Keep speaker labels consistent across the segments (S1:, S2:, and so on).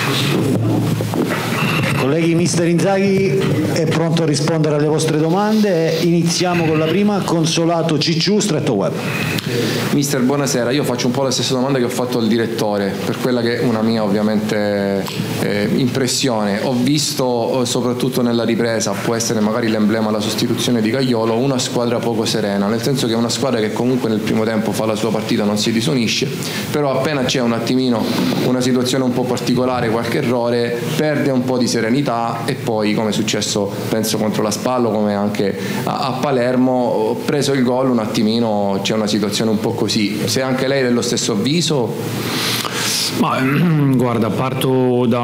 S1: Colleghi, mister Inzaghi è pronto a rispondere alle vostre domande. Iniziamo con la prima, Consolato Cicciù, Stretto Web.
S2: Mister, buonasera. Io faccio un po' la stessa domanda che ho fatto al direttore, per quella che è una mia ovviamente impressione. Ho visto, soprattutto nella ripresa, può essere magari l'emblema la sostituzione di Gagliolo, una squadra poco serena, nel senso che è una squadra che comunque nel primo tempo fa la sua partita, non si disunisce, però appena c'è un attimino una situazione un po' particolare, qualche errore, perde un po' di serenità e poi, come è successo penso contro la Spallo, come anche a Palermo, preso il gol un attimino c'è una situazione un po' così. Se anche lei è dello stesso avviso?
S3: Ma, guarda, parto da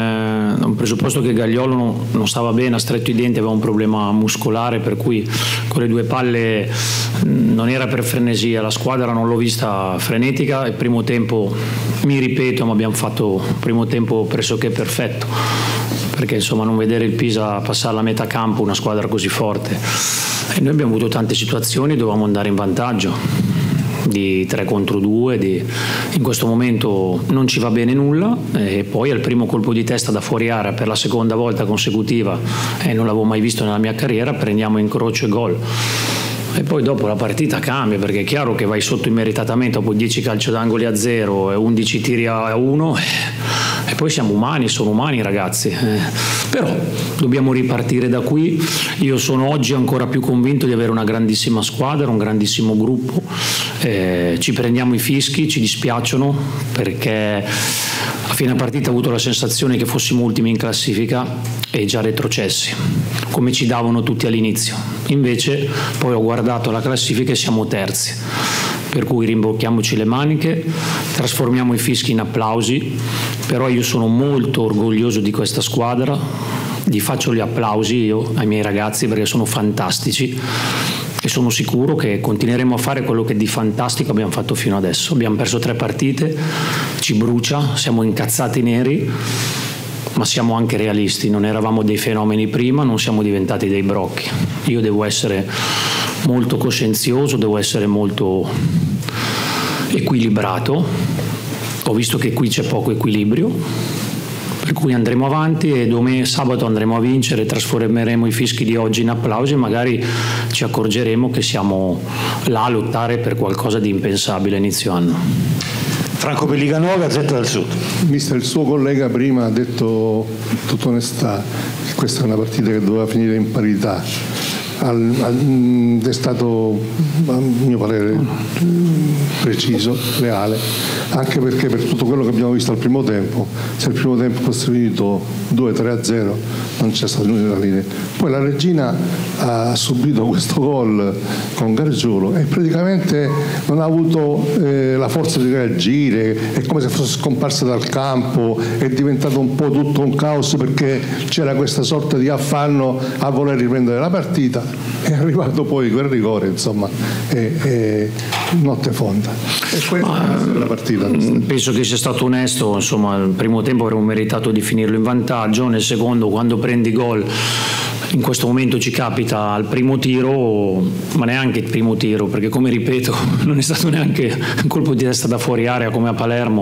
S3: un presupposto che Gagliolo non stava bene, ha stretto i denti, aveva un problema muscolare, per cui con le due palle non era per frenesia, la squadra non l'ho vista frenetica. Il primo tempo, mi ripeto, ma abbiamo fatto un primo tempo pressoché perfetto, perché insomma non vedere il Pisa passare la metà campo, una squadra così forte, e noi abbiamo avuto tante situazioni, dovevamo andare in vantaggio di 3 contro 2, in questo momento non ci va bene nulla, e poi al primo colpo di testa da fuori area per la seconda volta consecutiva, e non l'avevo mai visto nella mia carriera, prendiamo incrocio e gol. E poi dopo la partita cambia, perché è chiaro che vai sotto immeritatamente dopo 10 calcio d'angoli a 0 e 11 tiri a 1, e poi siamo umani, sono umani ragazzi, però dobbiamo ripartire da qui. Io sono oggi ancora più convinto di avere una grandissima squadra, un grandissimo gruppo, ci prendiamo i fischi, ci dispiacciono, perché a fine partita ho avuto la sensazione che fossimo ultimi in classifica e già retrocessi, come ci davano tutti all'inizio. Invece poi ho guardato la classifica e siamo terzi, per cui rimbocchiamoci le maniche, trasformiamo i fischi in applausi. Però io sono molto orgoglioso di questa squadra, gli faccio gli applausi io ai miei ragazzi perché sono fantastici, e sono sicuro che continueremo a fare quello che di fantastico abbiamo fatto fino adesso. Abbiamo perso 3 partite, ci brucia, siamo incazzati neri, ma siamo anche realisti, non eravamo dei fenomeni prima, non siamo diventati dei brocchi. Io devo essere molto coscienzioso, devo essere molto equilibrato. Ho visto che qui c'è poco equilibrio, per cui andremo avanti e sabato andremo a vincere, trasformeremo i fischi di oggi in applausi e magari ci accorgeremo che siamo là a lottare per qualcosa di impensabile a inizio anno.
S1: Franco Pellicanova, Gazzetta del Sud.
S4: Mister, il suo collega prima ha detto in tutta onestà che questa è una partita che doveva finire in parità. È stato, a mio parere, preciso, reale, anche perché per tutto quello che abbiamo visto al primo tempo, se il primo tempo fosse finito 2-3-0 non c'è stata nulla linea. Poi la Regina ha subito questo gol con Gargiulo e praticamente non ha avuto la forza di reagire, è come se fosse scomparsa dal campo, è diventato un po' tutto un caos perché c'era questa sorta di affanno a voler riprendere la partita. È arrivato poi quel rigore, insomma, notte fonda. E questa è la partita.
S3: Penso che sia stato onesto, insomma, il primo tempo avremmo meritato di finirlo in vantaggio, nel secondo, quando prendi gol, in questo momento ci capita al primo tiro, ma neanche il primo tiro, perché come ripeto non è stato neanche un colpo di testa da fuori area come a Palermo.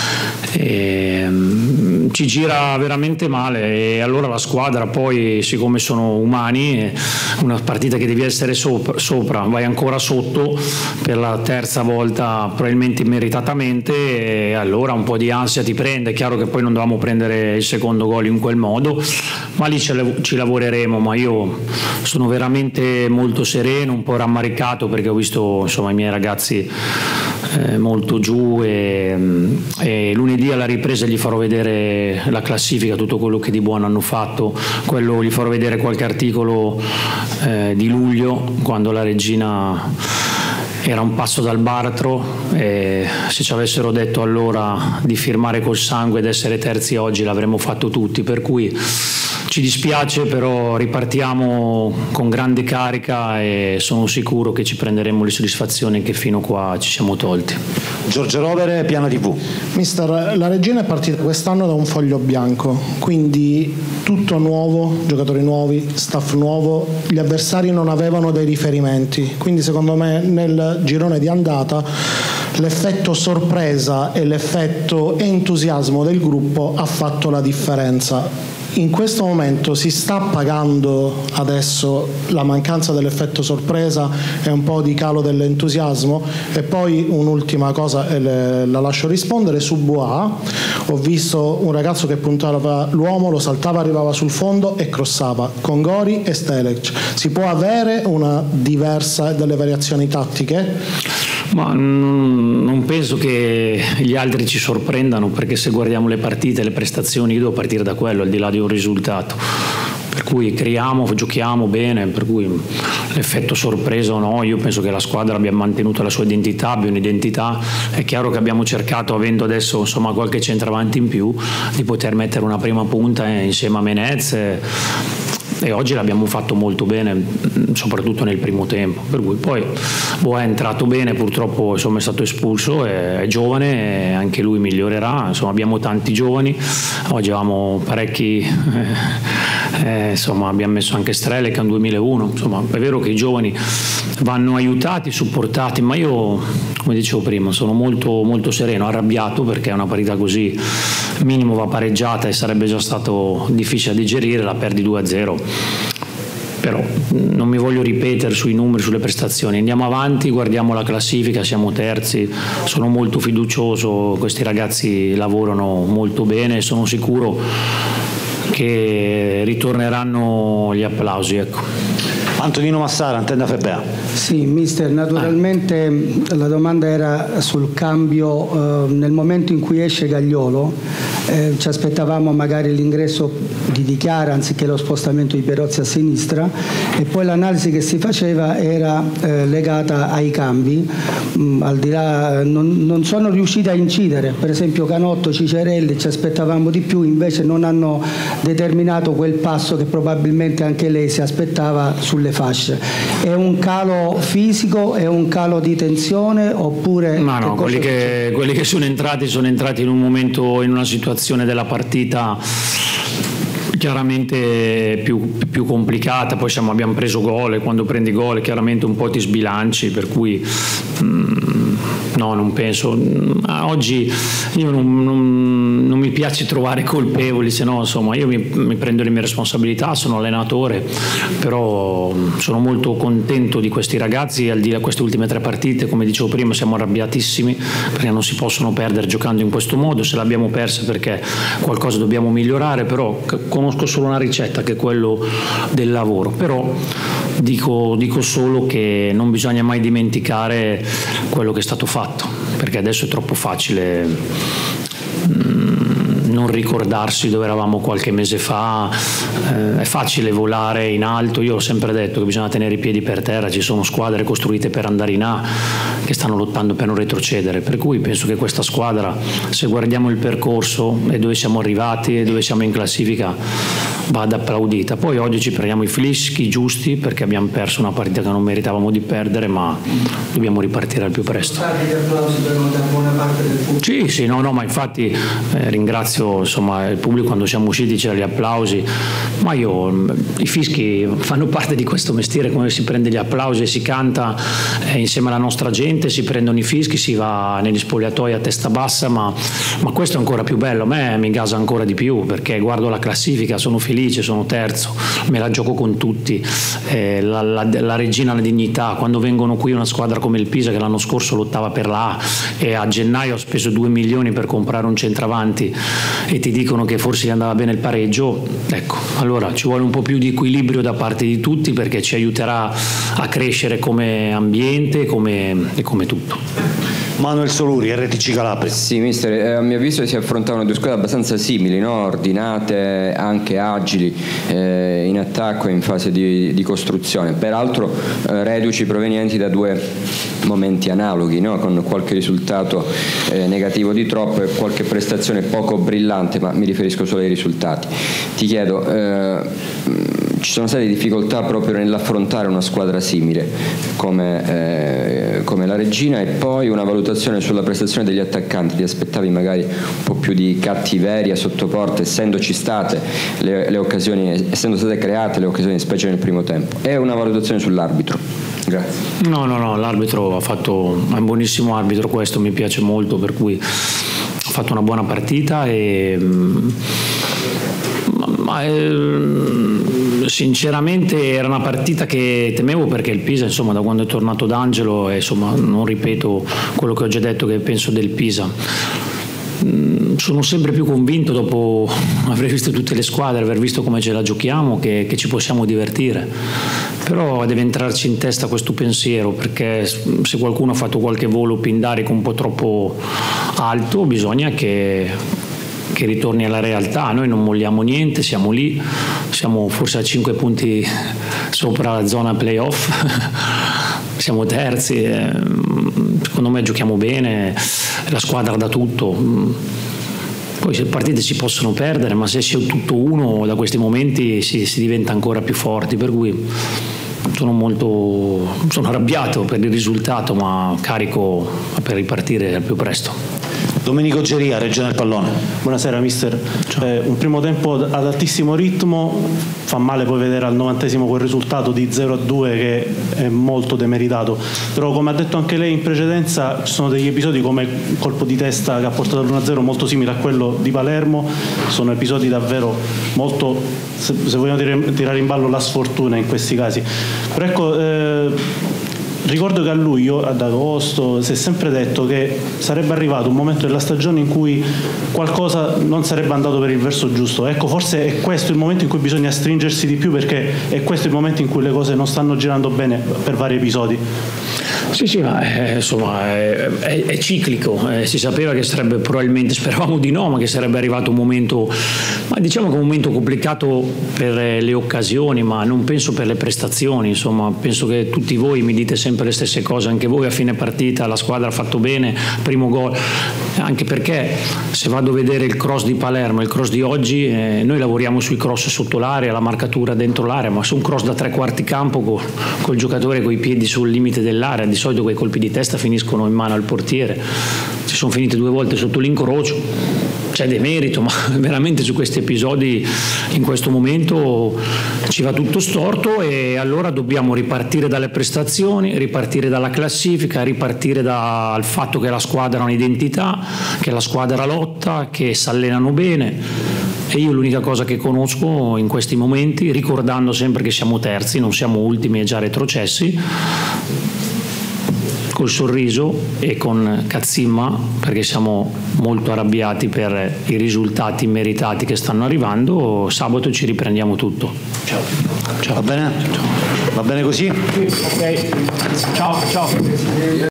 S3: Ci gira veramente male, e allora la squadra poi, siccome sono umani, è una partita che devi essere sopra, vai ancora sotto per la terza volta probabilmente immeritatamente, e allora un po' di ansia ti prende. È chiaro che poi non dovevamo prendere il secondo gol in quel modo, ma lì ci lavoreremo. Ma io sono veramente molto sereno, un po' rammaricato, perché ho visto insomma i miei ragazzi molto giù, e lunedì alla ripresa gli farò vedere la classifica, tutto quello che di buono hanno fatto. Quello gli farò vedere qualche articolo di luglio, quando la Regina era un passo dal baratro, e se ci avessero detto allora di firmare col sangue ed essere terzi oggi l'avremmo fatto tutti, per cui Ci dispiace, però ripartiamo con grande carica e sono sicuro che ci prenderemo le soddisfazioni che fino a qua ci siamo tolti.
S1: Giorgio Rovere, Piana TV.
S5: Mister, la Regina è partita quest'anno da un foglio bianco, quindi tutto nuovo, giocatori nuovi, staff nuovo, gli avversari non avevano dei riferimenti, quindi secondo me nel girone di andata l'effetto sorpresa e l'effetto entusiasmo del gruppo ha fatto la differenza. In questo momento si sta pagando adesso la mancanza dell'effetto sorpresa e un po' di calo dell'entusiasmo. E poi un'ultima cosa, la lascio rispondere, su Bois ho visto un ragazzo che puntava l'uomo, lo saltava, arrivava sul fondo e crossava, con Gori e Stelec. Si può avere una diversa delle variazioni tattiche?
S3: Ma non penso che gli altri ci sorprendano, perché se guardiamo le partite, le prestazioni, io devo partire da quello, al di là di un risultato. Per cui creiamo, giochiamo bene, per cui l'effetto sorpresa o no, io penso che la squadra abbia mantenuto la sua identità, abbia un'identità. È chiaro che abbiamo cercato, avendo adesso insomma qualche centravanti in più, di poter mettere una prima punta insieme a Menez. E oggi l'abbiamo fatto molto bene, soprattutto nel primo tempo. Per cui poi Bois è entrato bene, purtroppo insomma, è stato espulso, è giovane e anche lui migliorerà. Insomma, abbiamo tanti giovani, oggi avevamo parecchi, insomma, abbiamo messo anche Strele che è un 2001. Insomma, è vero che i giovani vanno aiutati, supportati, ma io, come dicevo prima, sono molto, molto sereno, arrabbiato, perché una partita così minimo va pareggiata e sarebbe già stato difficile da digerire, la perdi 2-0. Però non mi voglio ripetere sui numeri, sulle prestazioni, andiamo avanti, guardiamo la classifica, siamo terzi, sono molto fiducioso, questi ragazzi lavorano molto bene e sono sicuro che ritorneranno gli applausi, ecco.
S1: Antonino Massara, Antenne FBA.
S6: Sì, mister, naturalmente la domanda era sul cambio nel momento in cui esce Gagliolo. Ci aspettavamo magari l'ingresso di Di Chiara anziché lo spostamento di Perozzi a sinistra, e poi l'analisi che si faceva era legata ai cambi. Al di là non sono riusciti a incidere, per esempio Canotto, Cicerelli, ci aspettavamo di più, invece non hanno determinato quel passo che probabilmente anche lei si aspettava sulle fasce. È un calo fisico, è un calo di tensione, oppure
S3: no, quelli che sono entrati in un momento, in una situazione della partita chiaramente più complicata. Poi abbiamo preso gol, e quando prendi gol chiaramente un po' ti sbilanci, per cui no, non penso. Oggi io non mi piace trovare colpevoli, se no insomma io mi prendo le mie responsabilità, sono allenatore, però sono molto contento di questi ragazzi. Al di là di queste ultime 3 partite, come dicevo prima, siamo arrabbiatissimi perché non si possono perdere giocando in questo modo. Se l'abbiamo persa perché qualcosa dobbiamo migliorare, però conosco solo una ricetta, che è quello del lavoro. Però dico solo che non bisogna mai dimenticare quello che è stato fatto, perché adesso è troppo facile non ricordarsi dove eravamo qualche mese fa. È facile volare in alto. Io ho sempre detto che bisogna tenere i piedi per terra. Ci sono squadre costruite per andare in A che stanno lottando per non retrocedere, per cui penso che questa squadra, se guardiamo il percorso e dove siamo arrivati e dove siamo in classifica, vada applaudita. Poi oggi ci prendiamo i fischi giusti, perché abbiamo perso una partita che non meritavamo di perdere, ma dobbiamo ripartire al più presto. Sì, no, ma infatti ringrazio insomma il pubblico. Quando siamo usciti c'erano gli applausi, ma i fischi fanno parte di questo mestiere, come si prende gli applausi e si canta insieme alla nostra gente, si prendono i fischi, si va negli spogliatoi a testa bassa, ma questo è ancora più bello. A me mi gasa ancora di più, perché guardo la classifica, sono felice, sono terzo, me la gioco con tutti, la regina, la dignità. Quando vengono qui una squadra come il Pisa, che l'anno scorso lottava per la A e a gennaio ho speso 2 milioni per comprare un centravanti, e ti dicono che forse gli andava bene il pareggio, ecco, allora ci vuole un po' più di equilibrio da parte di tutti, perché ci aiuterà a crescere come ambiente e come tutto.
S1: Manuel Soluri, RTC Calabria.
S7: Sì, mister, a mio avviso si affrontavano due squadre abbastanza simili, no? Ordinate, anche agili, in attacco e in fase di costruzione, peraltro reduci provenienti da due momenti analoghi, no? Con qualche risultato negativo di troppo e qualche prestazione poco brillante, ma mi riferisco solo ai risultati. Ti chiedo, ci sono state difficoltà proprio nell'affrontare una squadra simile come la Reggina, e poi una valutazione sulla prestazione degli attaccanti. Ti aspettavi magari un po' più di cattiveria sotto porta, essendoci state le occasioni, essendo state create le occasioni, specie nel primo tempo, e una valutazione sull'arbitro? Grazie.
S3: No, l'arbitro è un buonissimo arbitro, questo mi piace molto, per cui ha fatto una buona partita e sinceramente era una partita che temevo, perché il Pisa, insomma, da quando è tornato D'Angelo, insomma, non ripeto quello che ho già detto che penso del Pisa. Sono sempre più convinto, dopo aver visto tutte le squadre, aver visto come ce la giochiamo, che ci possiamo divertire, però deve entrarci in testa questo pensiero, perché se qualcuno ha fatto qualche volo pindarico un po' troppo alto, bisogna che ritorni alla realtà. Noi non molliamo niente, siamo lì, siamo forse a 5 punti sopra la zona playoff, siamo terzi, secondo me giochiamo bene, la squadra dà tutto. Poi se partite si possono perdere, ma se si è tutto uno, da questi momenti si diventa ancora più forti, per cui sono arrabbiato per il risultato, ma carico per ripartire al più presto.
S1: Domenico Geria, Regione del Pallone.
S8: Buonasera mister, un primo tempo ad altissimo ritmo, fa male poi vedere al 90esimo quel risultato di 0-2 che è molto demeritato, però come ha detto anche lei in precedenza ci sono degli episodi come il colpo di testa che ha portato all'1-0 molto simile a quello di Palermo, sono episodi davvero molto, se vogliamo tirare in ballo la sfortuna in questi casi, però ecco, ricordo che a luglio, ad agosto, si è sempre detto che sarebbe arrivato un momento della stagione in cui qualcosa non sarebbe andato per il verso giusto. Ecco, forse è questo il momento in cui bisogna stringersi di più, perché è questo il momento in cui le cose non stanno girando bene per vari episodi.
S3: Sì, ma insomma è ciclico, si sapeva che sarebbe, probabilmente speravamo di no, ma che sarebbe arrivato un momento, ma diciamo che un momento complicato per le occasioni, ma non penso per le prestazioni. Insomma, penso che tutti voi mi dite sempre le stesse cose, anche voi a fine partita la squadra ha fatto bene, primo gol, anche perché se vado a vedere il cross di Palermo e il cross di oggi, noi lavoriamo sui cross sotto l'area, la marcatura dentro l'area, ma su un cross da 3/4 campo col giocatore coi piedi sul limite dell'area, di solito quei colpi di testa finiscono in mano al portiere, ci sono finite 2 volte sotto l'incrocio, c'è demerito, ma veramente su questi episodi in questo momento ci va tutto storto, e allora dobbiamo ripartire dalle prestazioni, ripartire dalla classifica, ripartire dal fatto che la squadra ha un'identità, che la squadra lotta, che si allenano bene. E io l'unica cosa che conosco in questi momenti, ricordando sempre che siamo terzi, non siamo ultimi e già retrocessi, col sorriso e con cazzimma, perché siamo molto arrabbiati per i risultati immeritati che stanno arrivando, sabato ci riprendiamo tutto.
S1: Ciao. Va bene? Ciao. Va bene così?
S3: Ok. Ciao.